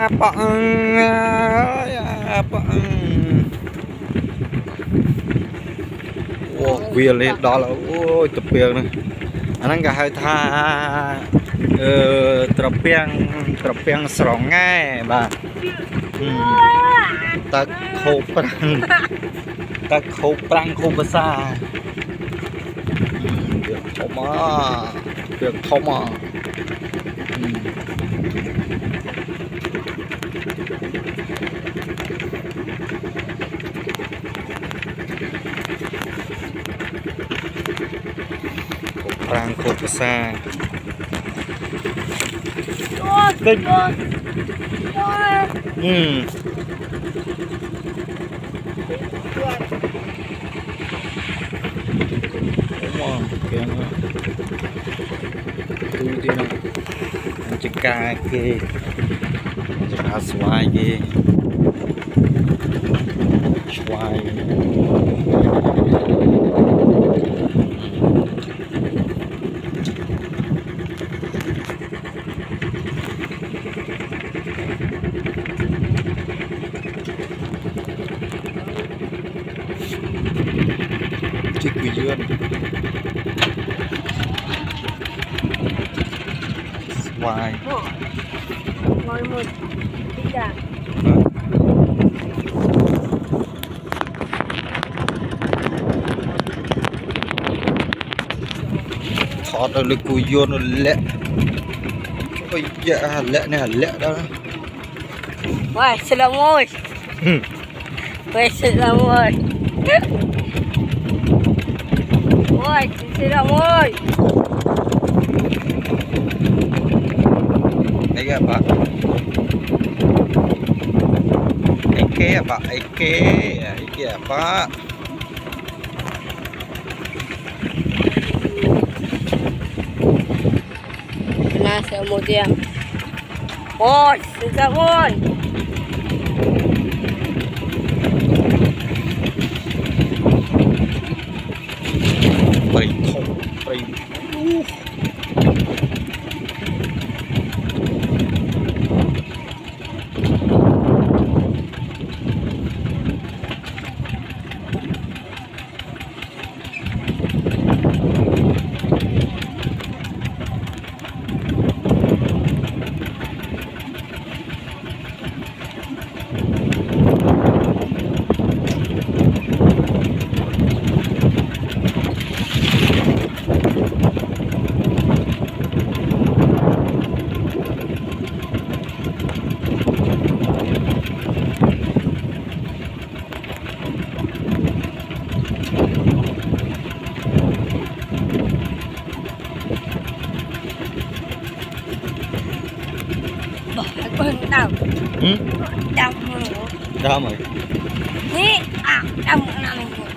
bọng việc lên đó là ôi tập việc này anh cả hai tha tập piang sòng ngay bà ta khâu prang khâu bơ sa việc không mà prang khâu bơ sa kinh cà kê cá xoài kê xoài chiếc quỳ dương xoài ngồi một tí cả thọt rồi lực cùi vô nó lẹ ôi dạ lẹ này lẹ đó ôi xin lỗi ôi ôi xin lỗi ôi ôi xin lỗi ôi đấy ạ bạn Eke apa? Eke apa? Nasi kemudian, oi, sejak oi. Bầy không, bầy Đâu? Đâu? Đâu mày? Nè, đâu nào?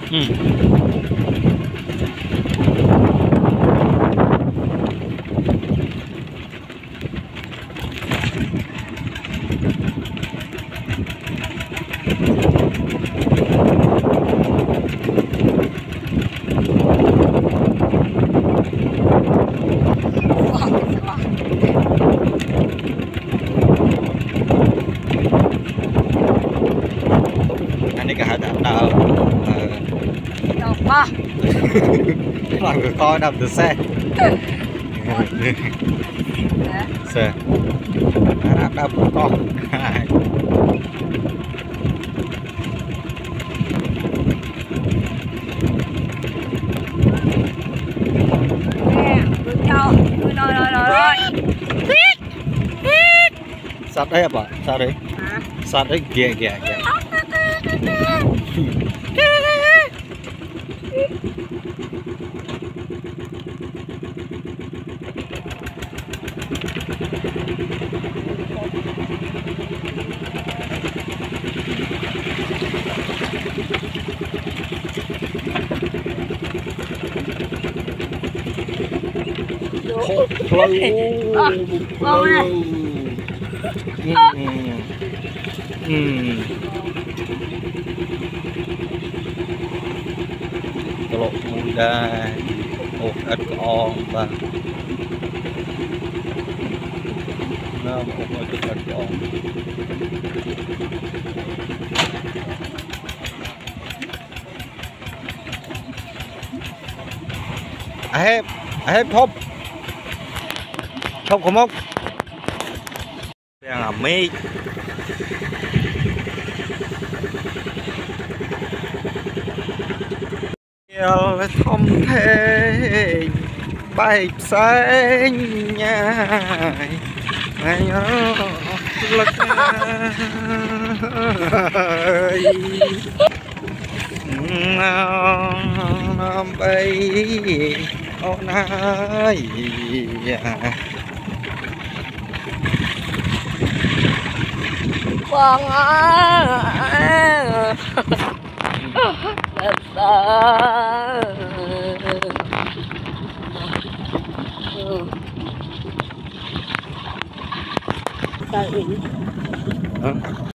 Ba làm người coi đập từ xe xe đập con sát đấy apa sát đấy sát đấy ghê ghê ghê kalau muda ít on và nó một ít on hết thop thop không mốc đang làm mê không thể bay xanh nhai ngày lực nó bay ô nai Con á. Sao